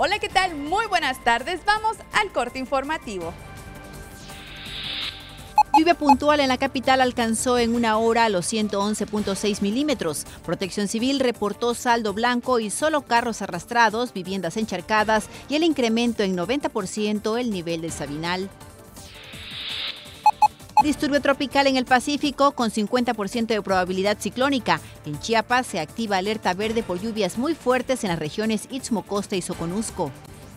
Hola, ¿qué tal? Muy buenas tardes. Vamos al corte informativo. Lluvia puntual en la capital alcanzó en una hora los 111.6 milímetros. Protección Civil reportó saldo blanco y solo carros arrastrados, viviendas encharcadas y el incremento en 90% el nivel del Sabinal. Disturbio tropical en el Pacífico con 50% de probabilidad ciclónica. En Chiapas se activa alerta verde por lluvias muy fuertes en las regiones Istmo, Costa y Soconusco.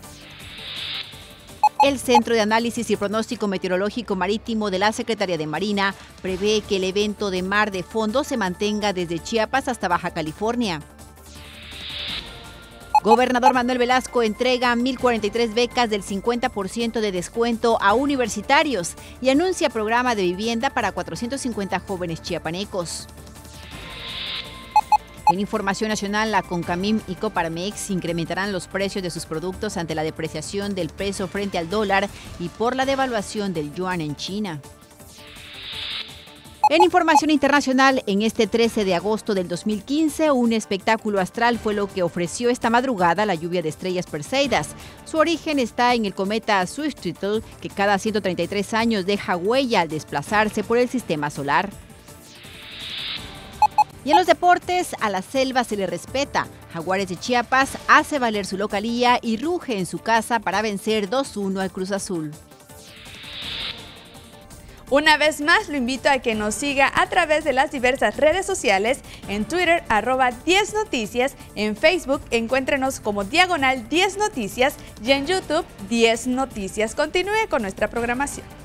El Centro de Análisis y Pronóstico Meteorológico Marítimo de la Secretaría de Marina prevé que el evento de mar de fondo se mantenga desde Chiapas hasta Baja California. Gobernador Manuel Velasco entrega 1.043 becas del 50% de descuento a universitarios y anuncia programa de vivienda para 450 jóvenes chiapanecos. En información nacional, la CONCAMIM y Coparmex incrementarán los precios de sus productos ante la depreciación del peso frente al dólar y por la devaluación del yuan en China. En información internacional, en este 13 de agosto del 2015, un espectáculo astral fue lo que ofreció esta madrugada la lluvia de estrellas Perseidas. Su origen está en el cometa Swift-Tuttle, que cada 133 años deja huella al desplazarse por el sistema solar. Y en los deportes, a la selva se le respeta. Jaguares de Chiapas hace valer su localía y ruge en su casa para vencer 2-1 al Cruz Azul. Una vez más, lo invito a que nos siga a través de las diversas redes sociales, en Twitter, @10 Noticias, en Facebook, encuéntrenos como /10 Noticias y en YouTube, 10 Noticias. Continúe con nuestra programación.